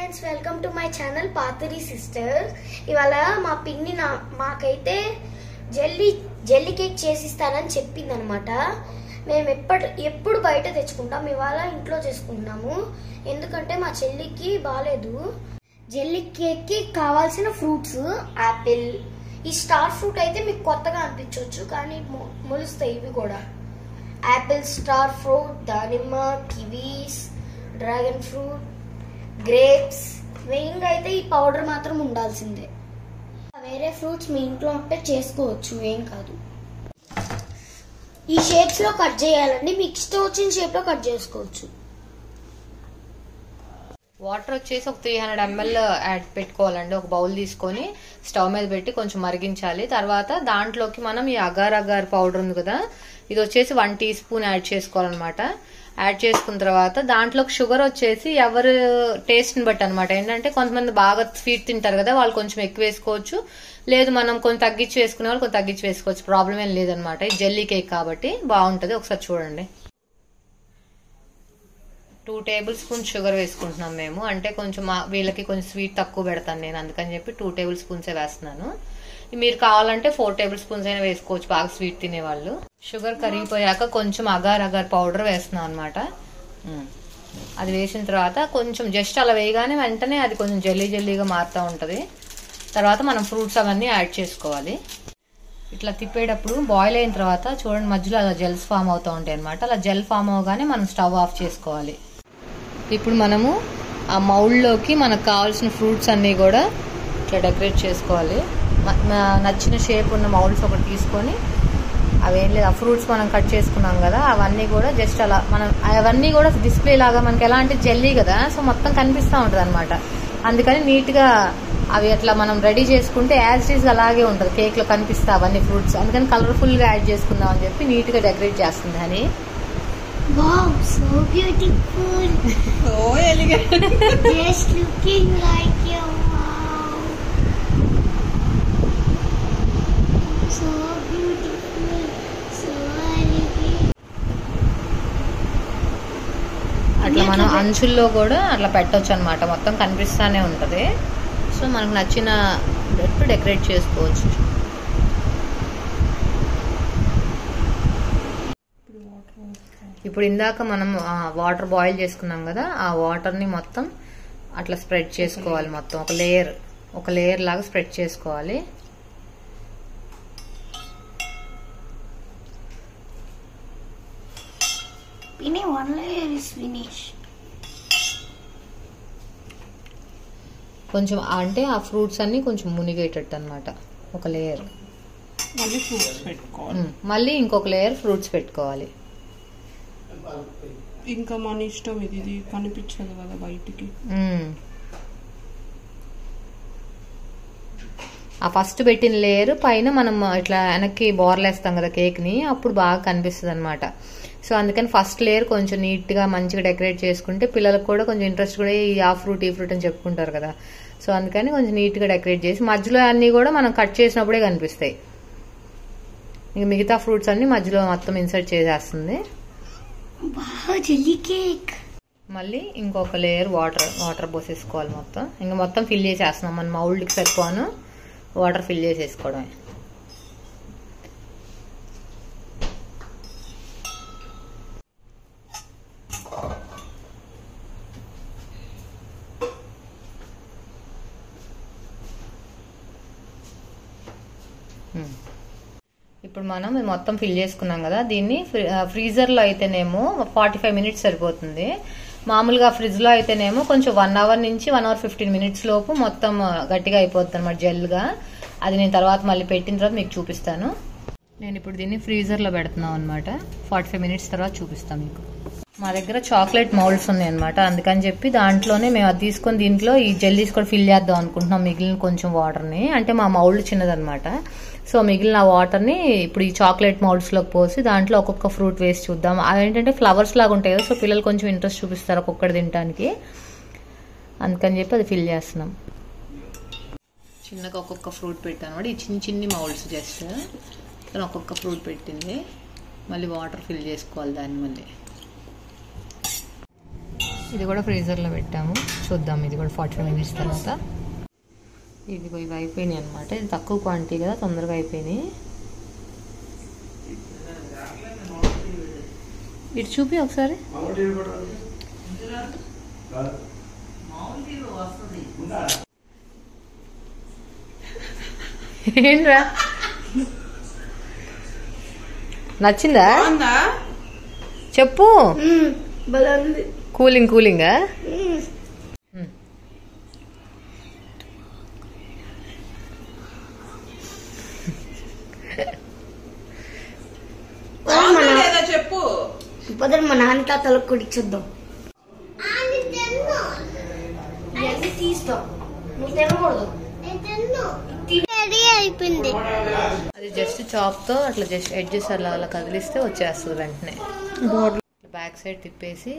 Friends, welcome to my channel Pathari sisters. ఇవాళ మా పిన్ని మాకైతే జెల్లీ కేక్ చేసిస్తానని చెప్పింది అనమాట. మేము ఎప్పుడు బయట తెచ్చుకుంటాం, ఇవాళ ఇంట్లో చేసుకుంటున్నాము. ఎందుకంటే మా చెల్లికి బాగాలేదు. జెల్లీ కేక్ కి కావాల్సిన ఫ్రూట్స్ యాపిల్. ఈ స్టార్ ఫ్రూట్ అయితే మీకు కొత్తగా అనిపించవచ్చు, కానీ మొలుస్తాయి ఇవి కూడా. యాపిల్, స్టార్ ఫ్రూట్, దానిమ్మ, కివీస్, డ్రాగన్ ఫ్రూట్, గ్రేప్స్. మెయిన్గా అయితే ఈ పౌడర్ మాత్రం ఉండాల్సిందే. వేరే ఫ్రూట్స్ మీ ఇంట్లో ఉంటే చేసుకోవచ్చు, ఏం కాదు. ఈ షేప్స్ లో కట్ చేయాలండి, మీకు ఇష్టం వచ్చిన షేప్ లో కట్ చేసుకోవచ్చు. వాటర్ వచ్చేసి ఒక 300 ml యాడ్ పెట్టుకోవాలండి. ఒక బౌల్ తీసుకొని స్టవ్ మీద పెట్టి కొంచెం మరిగించాలి. తర్వాత దాంట్లోకి మనం ఈ అగార్ పౌడర్ ఉంది కదా, ఇది వచ్చేసి 1 టీ స్పూన్ యాడ్ చేసుకోవాలన్నమాట. యాడ్ చేసుకున్న తర్వాత దాంట్లోకి షుగర్ వచ్చేసి ఎవరు టేస్ట్ ని బట్టి అనమాట. ఏంటంటే కొంతమంది బాగా స్వీట్ తింటారు కదా, వాళ్ళు కొంచెం ఎక్కువ వేసుకోవచ్చు. లేదు మనం కొంచెం తగ్గించి వేసుకునే వాళ్ళు కొంచెం తగ్గించి వేసుకోవచ్చు, ప్రాబ్లం ఏం లేదనమాట. ఇది జెల్లీ కేక్ కాబట్టి బాగుంటది. ఒకసారి చూడండి. 2 టేబుల్ స్పూన్స్ షుగర్ వేసుకుంటున్నాం మేము. అంటే కొంచెం వీళ్ళకి కొంచెం స్వీట్ తక్కువ పెడతాను నేను, అందుకని చెప్పి 2 టేబుల్ స్పూన్సే వేస్తున్నాను. మీరు కావాలంటే 4 టేబుల్ స్పూన్స్ అయినా వేసుకోవచ్చు, బాగా స్వీట్ తినేవాళ్ళు. షుగర్ కరిగిపోయాక కొంచెం అగార్ పౌడర్ వేస్తున్నాం అనమాట. అది వేసిన తర్వాత కొంచెం జస్ట్ అలా వేయగానే వెంటనే అది కొంచెం జెల్లీగా మారుతూ ఉంటది. తర్వాత మనం ఫ్రూట్స్ అవన్నీ యాడ్ చేసుకోవాలి. ఇట్లా తిప్పేటప్పుడు బాయిల్ అయిన తర్వాత చూడండి, మధ్యలో అలా జెల్స్ ఫామ్ అవుతూ ఉంటాయి అనమాట. అలా జెల్ ఫామ్ అవగానే మనం స్టవ్ ఆఫ్ చేసుకోవాలి. ఇప్పుడు మనము ఆ మౌల్డ్లోకి మనకు కావాల్సిన ఫ్రూట్స్ అన్నీ కూడా ఇట్లా డెకరేట్ చేసుకోవాలి. నచ్చిన షేప్ ఉన్న మౌల్డ్స్ ఒకటి తీసుకొని, అవేం లేదు, ఆ ఫ్రూట్స్ మనం కట్ చేసుకున్నాం కదా, అవన్నీ కూడా జస్ట్ అలా మనం అవన్నీ కూడా డిస్ప్లే లాగా మనకి ఎలా అంటే జెల్లీ కదా, సో మొత్తం కనిపిస్తూ ఉంటుంది అనమాట. అందుకని నీట్గా అవి అట్లా మనం రెడీ చేసుకుంటే యాజ్ ఇట్ ఈజ్ అలాగే ఉంటుంది, కేక్ లో కనిపిస్తాయి అవన్నీ ఫ్రూట్స్. అందుకని కలర్ఫుల్ గా యాడ్ చేసుకుందాం అని చెప్పి నీట్ గా డెకరేట్ చేస్తుంది అని. Wow, so beautiful. Oh, elegant. Just looking like you. Wow. So beautiful. So elegant. అట్లా మనం అంచుల్లో కూడా అట్లా పెట్టొచ్చు అనమాట, మొత్తం కనిపిస్తానే ఉంటది. సో మనకు నచ్చిన డెకరేట్ చేసుకోవచ్చు. ఇప్పుడు ఇందాక మనం వాటర్ బాయిల్ చేసుకున్నాం కదా, ఆ వాటర్ ని మొత్తం అట్లా స్ప్రెడ్ చేసుకోవాలి. మొత్తం ఒక లేయర్ లాగా స్ప్రెడ్ చేసుకోవాలి. One layer is finished. కొంచెం అంటే ఆ ఫ్రూట్స్ అన్ని కొంచెం మునిగేటట్టు అనమాట. ఒక లేయర్ మళ్ళీ ఫ్రూట్స్ పెట్టుకోవాలి, మళ్ళీ ఇంకొక లేయర్ ఫ్రూట్స్ పెట్టుకోవాలి. ఇంకా మన ఇష్టం, ఇది కనిపించదు కదా బయటికి. ఆ ఫస్ట్ పెట్టిన లేయర్ పైన మనం ఇట్లా వెనక్కి బోర్లేస్తాం కదా కేక్ ని, అప్పుడు బాగా కనిపిస్తుంది అనమాట. సో అందుకని ఫస్ట్ లేయర్ కొంచెం నీట్ గా మంచిగా డెకరేట్ చేసుకుంటే పిల్లలకు కూడా కొంచెం ఇంట్రెస్ట్ కూడా ఆ ఫ్రూట్ ఈ ఫ్రూట్ అని చెప్పుకుంటారు కదా. సో అందుకని కొంచెం నీట్ గా డెకరేట్ చేసి మధ్యలో అన్ని కూడా మనం కట్ చేసినప్పుడే కనిపిస్తాయి. ఇంక మిగతా ఫ్రూట్స్ అన్ని మధ్యలో మొత్తం ఇన్సర్ట్ చేసేస్తుంది. Jelly cake. మళ్ళీ ఇంకొక లేయర్ వాటర్ పోసేసుకోవాలి. మొత్తం ఫిల్ చేసేస్తున్నాం. మన మౌల్డ్కి సరిపోను వాటర్ ఫిల్ చేసేసుకోవడమే. ఇప్పుడు మనం మొత్తం ఫిల్ చేసుకున్నాం కదా, దీన్ని ఫ్రీజర్ లో అయితేనేమో 45 మినిట్స్ సరిపోతుంది. మామూలుగా ఫ్రిడ్జ్ లో అయితేనేమో కొంచెం 1 అవర్ నుంచి 1 అవర్ 15 మినిట్స్ లోపు మొత్తం గట్టిగా అయిపోతుంది అనమాట, జెల్ గా. అది నేను తర్వాత మళ్ళీ పెట్టిన తర్వాత మీకు చూపిస్తాను. నేను ఇప్పుడు దీన్ని ఫ్రీజర్ లో పెడుతున్నాం అనమాట. 45 మినిట్స్ తర్వాత చూపిస్తాను మీకు. మా దగ్గర చాక్లెట్ మౌల్డ్స్ ఉన్నాయి అనమాట, అందుకని చెప్పి దాంట్లోనే మేము అది తీసుకొని దీంట్లో ఈ జెల్లీస్ కూడా ఫిల్ చేద్దాం అనుకుంటున్నాం. మిగిలిన కొంచెం వాటర్ ని, అంటే మా మౌల్డ్ చిన్నదనమాట. సో మిగిలిన వాటర్ ని ఇప్పుడు ఈ చాక్లెట్ మౌల్డ్స్ లోకి పోసి దాంట్లో ఒక్కొక్క ఫ్రూట్ వేసి చూద్దాం. అవేంటంటే ఫ్లవర్స్ లాగా ఉంటాయి కదా, సో పిల్లలు కొంచెం ఇంట్రెస్ట్ చూపిస్తారు ఒక్కొక్కటి తినడానికి. అందుకని చెప్పి అది ఫిల్ చేస్తున్నాం. చిన్నగా ఒక్కొక్క ఫ్రూట్ పెట్టాను. ఈ చిన్ని మౌల్డ్స్ జస్ట్ ఒక్కొక్క ఫ్రూట్ పెట్టింది. మళ్ళీ వాటర్ ఫిల్ చేసుకోవాలి దాన్ని. మళ్ళీ ఇది కూడా ఫ్రీజర్లో పెట్టాము, చూద్దాం. ఇది కూడా 45 minutes తర్వాత. ఇవి అయిపోయినాయి అనమాట. ఇది తక్కువ క్వాంటిటీ కదా, తొందరగా అయిపోయినాయి. ఇటు చూపి ఒకసారి. ఏంట్రా నచ్చిందా చెప్పు. కూలింగా చెప్పు. మా నాన్న తాతలకు కూడా ఇచ్చుద్దాం. తీస్తాం, నువ్వు తినకూడదు. అయిపోయింది. అది జస్ట్ చాప్ తో అట్లా జస్ట్ ఎడ్జెస్ అలా అలా కదిలిస్తే వచ్చేస్తుంది వెంటనే. బ్యాక్ సైడ్ తిప్పేసి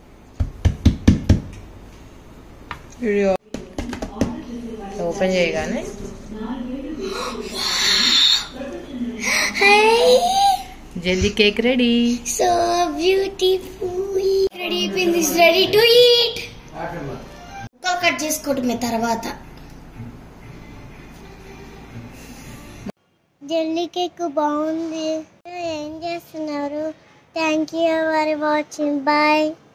ఓపెన్ చేయగానే jelly cake ready. So beautiful. Ready అయిపోయింది. Ready to eat. ముక్కలు కట్ చేసుకోవటమే తర్వాత. జెల్లీ కేక్ బాగుంది. ఏం చేస్తున్నారు? Thank you for watching. Bye.